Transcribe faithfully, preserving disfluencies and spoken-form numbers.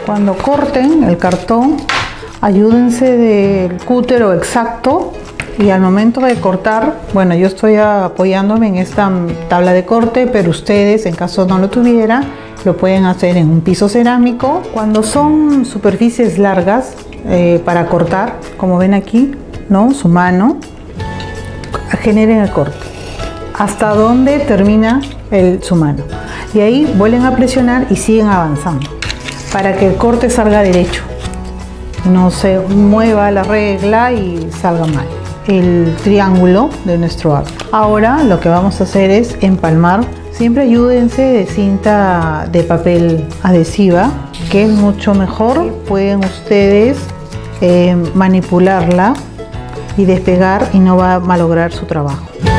Cuando corten el cartón, ayúdense del cútero exacto y al momento de cortar, bueno, yo estoy apoyándome en esta tabla de corte, pero ustedes, en caso no lo tuviera, lo pueden hacer en un piso cerámico. Cuando son superficies largas eh, para cortar, como ven aquí, ¿no? Su mano, generen el corte hasta donde termina el, su mano, y ahí vuelven a presionar y siguen avanzando para que el corte salga derecho, no se mueva la regla y salga mal el triángulo de nuestro arco. Ahora lo que vamos a hacer es empalmar. Siempre ayúdense de cinta de papel adhesiva, que es mucho mejor. Pueden ustedes eh, manipularla y despegar y no va a malograr su trabajo.